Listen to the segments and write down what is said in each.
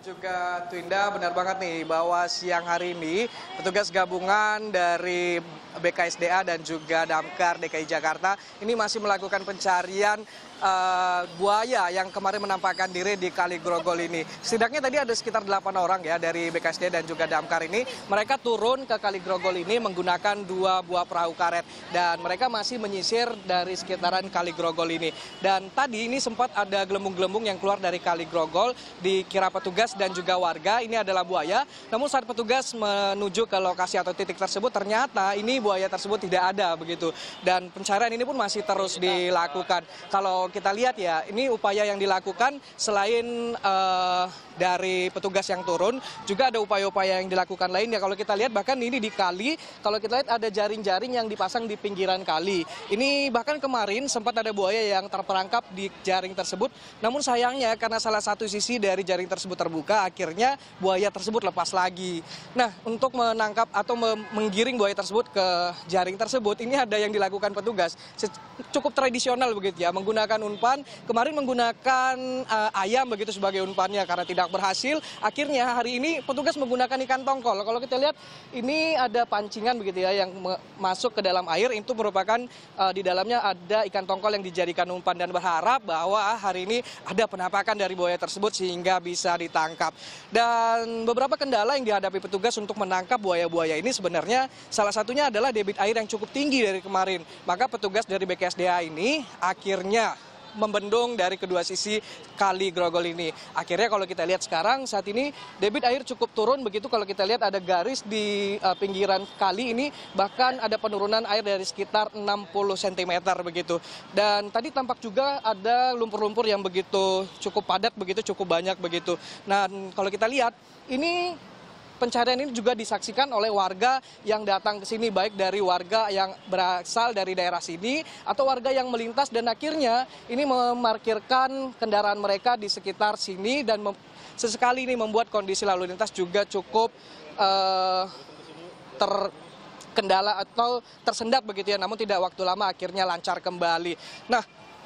juga Twinda, benar banget nih bahwa siang hari ini petugas gabungan dari BKSDA dan juga Damkar DKI Jakarta ini masih melakukan pencarian buaya yang kemarin menampakkan diri di Kali Grogol ini. Setidaknya tadi ada sekitar 8 orang ya dari BKSDA dan juga Damkar ini. Mereka turun ke Kali Grogol ini menggunakan 2 buah perahu karet dan mereka masih menyisir dari sekitaran Kali Grogol ini. Dan tadi ini sempat ada gelembung-gelembung yang keluar dari Kali Grogol, dikira petugas dan juga warga ini adalah buaya. Namun saat petugas menuju ke lokasi atau titik tersebut ternyata ini buaya tersebut tidak ada begitu. Dan pencarian ini pun masih terus dilakukan. Kalau kita lihat ya, ini upaya yang dilakukan selain dari petugas yang turun, juga ada upaya-upaya yang dilakukan lainnya. Kalau kita lihat bahkan ini di kali, kalau kita lihat ada jaring-jaring yang dipasang di pinggiran kali. Ini bahkan kemarin sempat ada buaya yang terperangkap di jaring tersebut, namun sayangnya karena salah satu sisi dari jaring tersebut terbuka, akhirnya buaya tersebut lepas lagi. Nah, untuk menangkap atau menggiring buaya tersebut ke jaring tersebut, ini ada yang dilakukan petugas. Cukup tradisional begitu ya, menggunakan umpan. Kemarin menggunakan ayam begitu sebagai umpannya karena tidak berhasil. Akhirnya hari ini petugas menggunakan ikan tongkol. Kalau kita lihat ini ada pancingan begitu ya yang masuk ke dalam air, itu merupakan di dalamnya ada ikan tongkol yang dijadikan umpan dan berharap bahwa hari ini ada penampakan dari buaya tersebut sehingga bisa ditangkap. Dan beberapa kendala yang dihadapi petugas untuk menangkap buaya-buaya ini sebenarnya salah satunya adalah debit air yang cukup tinggi dari kemarin. Maka petugas dari BKSDA ini akhirnya membendung dari kedua sisi Kali Grogol ini. Akhirnya kalau kita lihat sekarang saat ini debit air cukup turun begitu. Kalau kita lihat ada garis di pinggiran kali ini, bahkan ada penurunan air dari sekitar 60 cm begitu. Dan tadi tampak juga ada lumpur-lumpur yang begitu cukup padat begitu, cukup banyak begitu. Nah, kalau kita lihat ini pencarian ini juga disaksikan oleh warga yang datang ke sini, baik dari warga yang berasal dari daerah sini atau warga yang melintas dan akhirnya ini memarkirkan kendaraan mereka di sekitar sini dan sesekali ini membuat kondisi lalu lintas juga cukup terkendala atau tersendat begitu ya, namun tidak waktu lama akhirnya lancar kembali. Nah,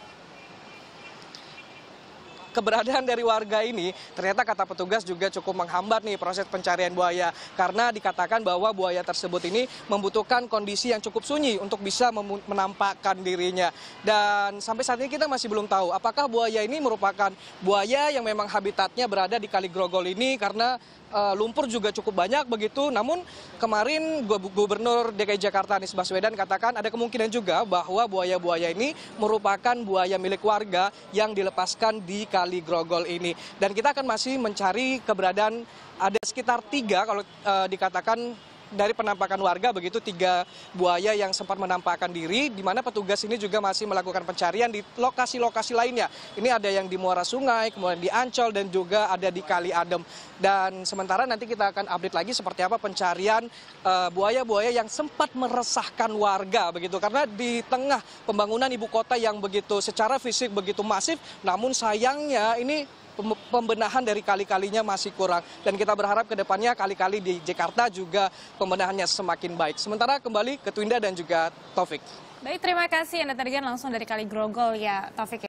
keberadaan dari warga ini ternyata kata petugas juga cukup menghambat nih proses pencarian buaya karena dikatakan bahwa buaya tersebut ini membutuhkan kondisi yang cukup sunyi untuk bisa menampakkan dirinya. Dan sampai saat ini kita masih belum tahu apakah buaya ini merupakan buaya yang memang habitatnya berada di Kali Grogol ini karena lumpur juga cukup banyak begitu. Namun kemarin Gubernur DKI Jakarta Anies Baswedan katakan ada kemungkinan juga bahwa buaya-buaya ini merupakan buaya milik warga yang dilepaskan di Kali Grogol ini. Dan kita akan masih mencari keberadaan, ada sekitar 3 kalau dikatakan dari penampakan warga begitu, 3 buaya yang sempat menampakkan diri, di mana petugas ini juga masih melakukan pencarian di lokasi-lokasi lainnya. Ini ada yang di Muara Sungai, kemudian di Ancol dan juga ada di Kali Adem. Dan sementara nanti kita akan update lagi seperti apa pencarian buaya-buaya yang sempat meresahkan warga begitu, karena di tengah pembangunan ibu kota yang begitu secara fisik begitu masif, namun sayangnya ini pembenahan dari kali-kalinya masih kurang. Dan kita berharap ke depannya kali-kali di Jakarta juga pembenahannya semakin baik. Sementara kembali ke Twinda dan juga Taufik. Baik, terima kasih Anda tadi langsung dari Kali Grogol ya, Taufik.